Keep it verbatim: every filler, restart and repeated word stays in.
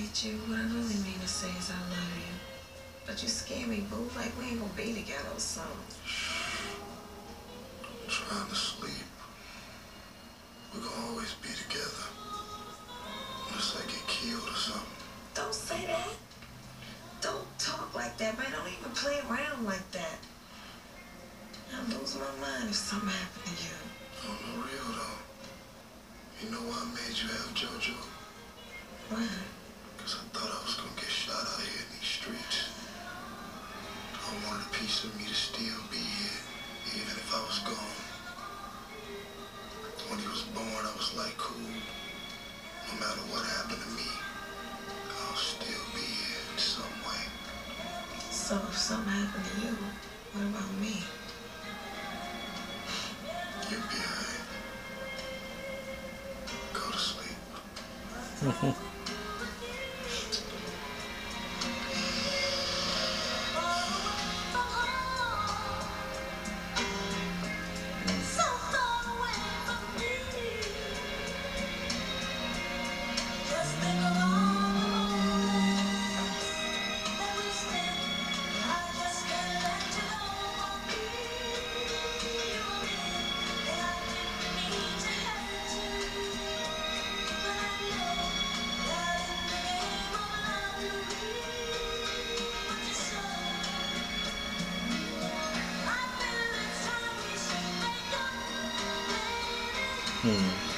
at you, what I really mean to say is I love you. But you scare me, boo, like we ain't gonna be together or something. I'm trying to sleep. We're gonna always be together. Unless I get killed or something. Don't say that. Don't talk like that, man. Don't even play around like that. I'll lose my mind if something happened to you. On the real, though. You know why I made you have JoJo? Why? Because I thought I was gonna get shot out here in these streets. I wanted a piece of me to still be here, even if I was gone. When he was born, I was like, cool. No matter what happened to me, I'll still be here in some way. So if something happened to you, what about me? You'll be alright. Go to sleep. Hmm.